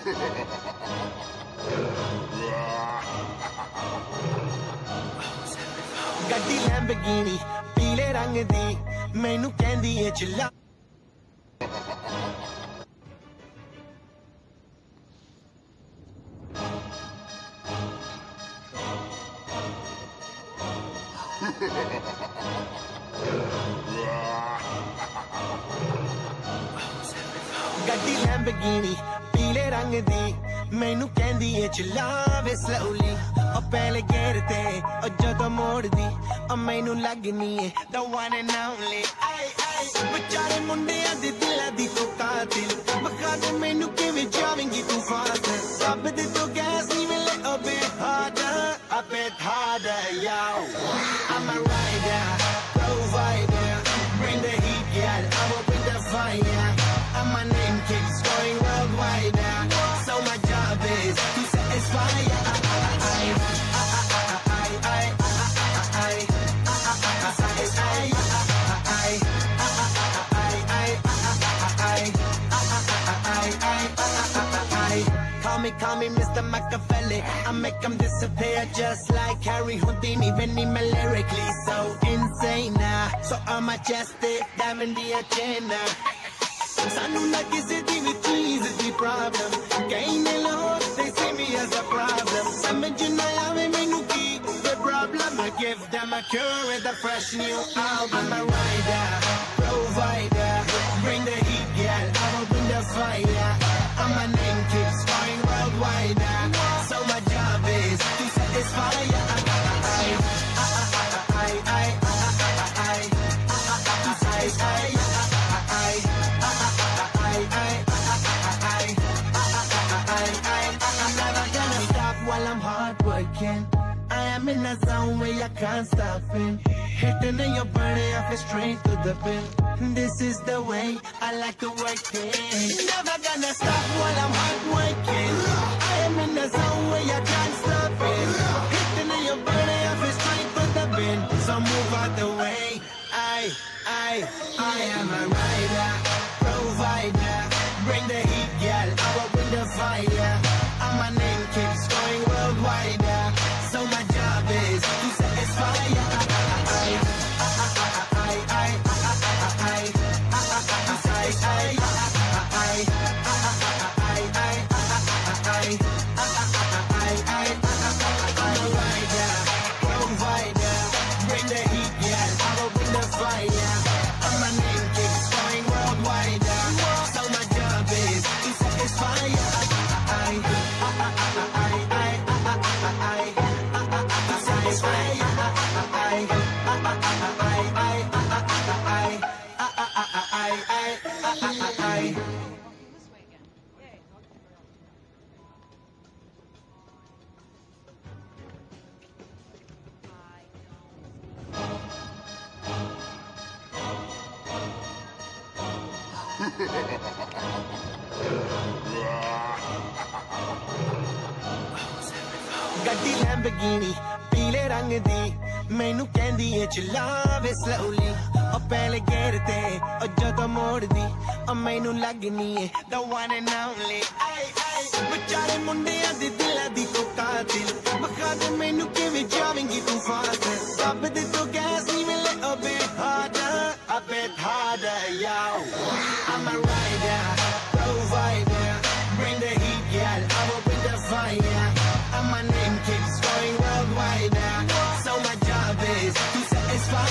ਗੱਡੀ ਲੈਂਬਰਗਿਨੀ ਪੀਲੇ ਰੰਗ ਦੀ ਮੈਨੂੰ ਕਹਿੰਦੀ ਏ ਚਲਾ ਗੱਡੀ ਲੈਂਬਰਗਿਨੀ ਪੀਲੇ ਰੰਗ ਦੀ ਮੈਨੂੰ ਕਹਿੰਦੀ ਏ ਚਲਾਵੇ slowly ਉਹ ਪਹਿਲੇ ਗੇਰ ਤੇ ਉਹ ਜਦੋਂ ਮੋੜਦੀ ਉਹ ਮੈਨੂੰ ਲੱਗਨੀ ਏ the one and only ਆਏ ਆਏ ਵਿਚਾਰੇ ਮੁੰਡਿਆਂ ਦੇ ਦਿਲਾਂ ਦੀ ਤੂੰ ਕਾਤਿਲ ਬਖਾ ਦੇ ਮੈਨੂੰ ਕਿਵੇਂ ਜਾਵੇਂਗੀ ਤੂੰ ਫਾਸਟ ਸਭ ਦੇ ਤੋਂ ਗੈਸ ਨਹੀਂ ਮਿਲੇ a bit harder yo I'm a rider provider bring the heat girl I'm up in the fire and my name keeps going worldwide so my job is to satisfy Call me Mr. Machiavelli I make them disappear just like Harry Houdini Vinny me lyrically so insane so I'm majestic diamond the agenda Sanu na kisi di with cheese the problem Gain alone they see me as a problem Samajh na aave mainu ki the problem I give them a cure with a fresh new album I'm a rider provider bring the heat girl I'm up in the fire and my name keeps going worldwide so my job is to satisfy I'm never gonna stop while I'm hard working I am in a zone where I can't stop it Hitting in your body off it straight to the pin This is the way I like to work it Never gonna stop while I'm hard working I am in a zone where I can't stop it Hitting in your body off it straight to the pin So move out the way I am a rider provider Bring the heat girl I'm up in the fire and my name keeps going worldwide so my job is to satisfy ਗੱਡੀ Lamborghini ਪੀਲੇ ਰੰਗ ਦੀ ਮੈਨੂੰ ਕਹਿੰਦੀ ਏ ਚਲਾਵੇ slowly ਉਹ ਪਹਿਲੇ ਗੇਰ ਤੇ ਉਹ ਜਦੋਂ ਮੋੜਦੀ ਉਹ ਮੈਨੂੰ ਲੱਗਨੀ ਏ the one and only ਆਏ ਆਏ ਵਿਚਾਰੇ ਮੁੰਡਿਆਂ ਦੇ ਦਿਲਾਂ ਦੀ ਤੂੰ ਕਾਤਿਲ ਬਖਾ ਦੇ ਮੈਨੂੰ ਕਿਵੇਂ ਜਾਵੇਂਗੀ ਤੂੰ ਫਾਸਟ ਸਭ ਦੇ ਤੋਂ ਗੈਸ ਨਹੀਂ ਮਿਲੇ a bit harder yo I'm a rider provider bring the heat girl I'm up in the fire and my name keeps going worldwide so my job is to satisfy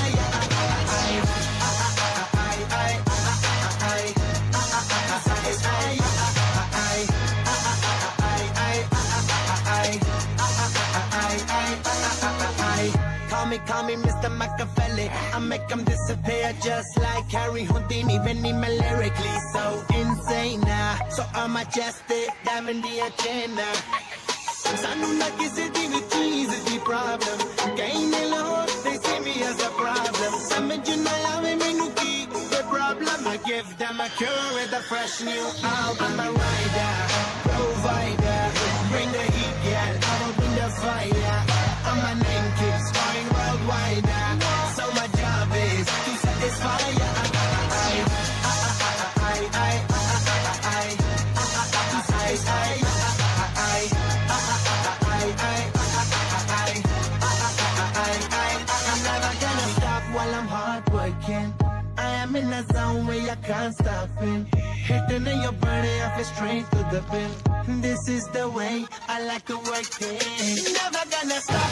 Call me Mr. Machiavelli I make them disappear just like Harry Houdini Vinny me lyrically so insane so I'm majestic diamond the agenda Sanu na kisi di with cheese the problem Gain alone they see me as a problem Samajh na aave mainu ki the problem I give them a cure with a fresh new album I'm a rider provider bring the heat girl I'm up in the fire and my name keeps going worldwide so my job is to satisfy I in a zone where you can't stop it. Hitting in your body, I feel straight to the pin. This is the way I like to work it. Never gonna stop.